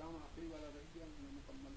کلام آخری والا رہ گیا مکمل.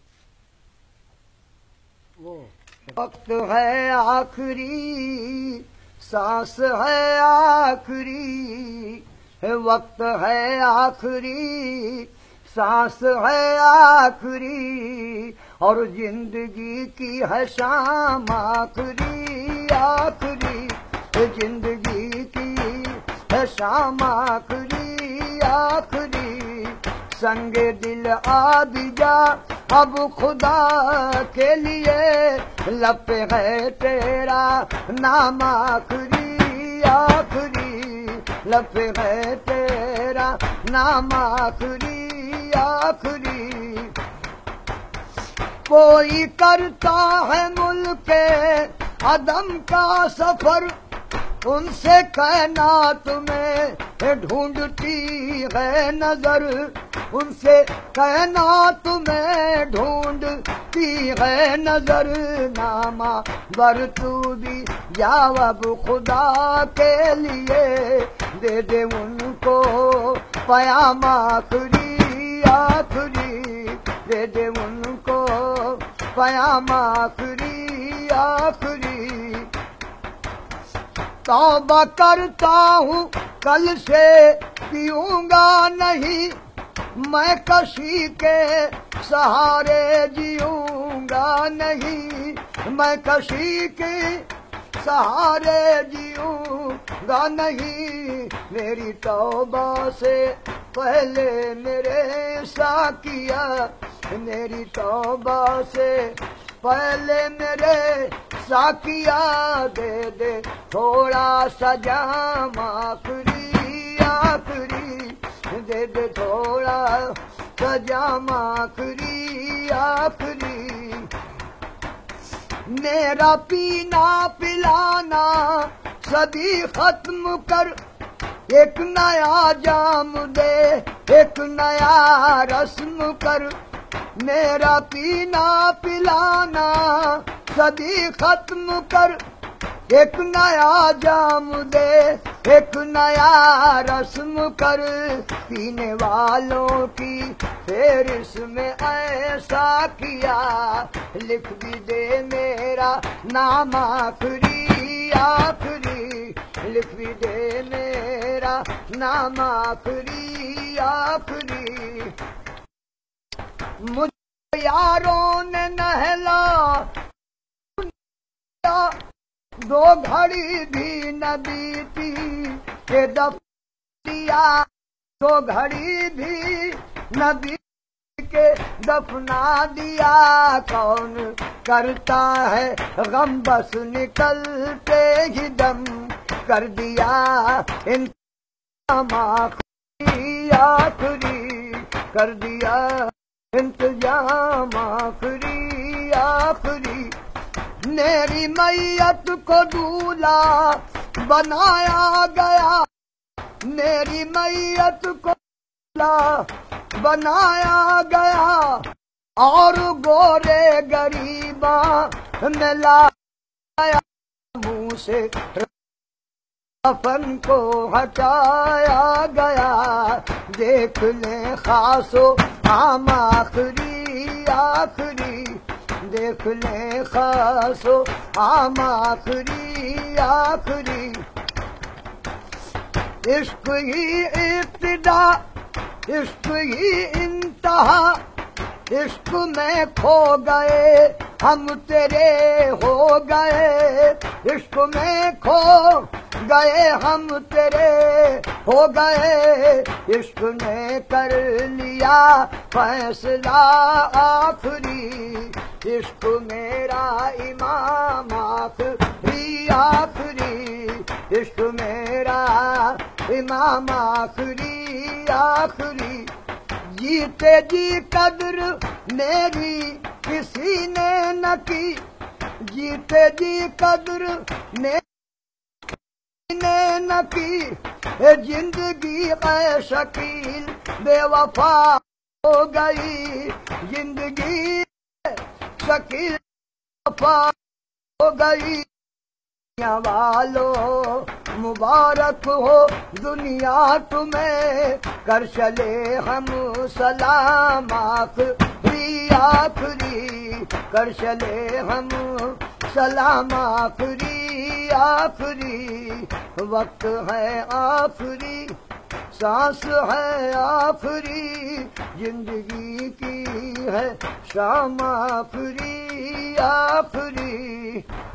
وقت ہے آخری سانس ہے آخری وقت ہے آخری سانس ہے آخری اور زندگی کی ہے شام آخری آخری زندگی کی ہے شام آخری آخری سنگ دل آ بھی جا اب خدا کے لیے لب پہ ہے تیرا نام آخری آخری لب پہ ہے تیرا نام آخری آخری کوئی کرتا ہے ملک عدم کا سفر ان سے کہنا تمہیں ڈھونڈتی ہے نظر ان سے کہنا تمہیں ڈھونڈتی ہے نظر نامہ ور تو بھی جواب خدا کے لیے دے دے ان کو پیام آخری آخری دے دے ان کو پیام آخری آخری توبہ کرتا ہوں کل سے پیوں گا نہیں میں کسی کے سہارے جیوں گا نہیں میں کسی کے سہارے جیوں گا نہیں میری توبہ سے پہلے میرے ساقیا میری توبہ سے پہلے میرے ساقیا دے دے تھوڑا سا جام آخری آخری دے دے تھوڑا سا جام آخری آخری میرا پینا پلانا سبھی ختم کر ایک نیا جام دے ایک نیا رسم کر میرا پینا پلانا صدی ختم کر ایک نیا جام دے ایک نیا رسم کر پینے والوں کی فہرست میں ایسا کیا لکھ بھی دے میرا نام آخری آخری لکھ بھی دے میرا نام آخری آخری مجھے یاروں نے نہلا دو گھڑی بھی نہ بیتی کہ دفن دیا دو گھڑی بھی نہ بیتی کہ دفنا دیا کون کرتا ہے غم بس نکلتے ہی دم کر دیا انتظام آخری آخری کر دیا انتظام آخری آخری میری میت کو دولہا بنایا گیا میری میت کو دولہا بنایا گیا اور گورے غریباں میں لایا منہ سے کفن کو ہٹایا گیا دیکھ لیں خاص و عام آخری آخری دیکھ لیں خاص و عام آخری آخری عشق ہی ابتدا عشق ہی انتہا عشق میں کھو گئے ہم تیرے ہو گئے عشق میں کھو گئے ہم تیرے ہو گئے عشق نے کر لیا فیصلہ آخری عشق میرا امام آخری آخری عشق میرا امام آخری آخری جیتے جی قدر میری کسی نے نہ کی جیتے جی قدر میری نے نہ کی زندگی اے شکیل بے وفا ہو گئی زندگی شکیل وفا ہو گئی دنیا والو مبارک ہو دنیا تمہیں، کر چلے ہم سلام آخری آخری، کر چلے ہم سلام آخری آخری، وقت ہے آخری، سانس ہے آخری، زندگی کی ہے شام آخری آخری۔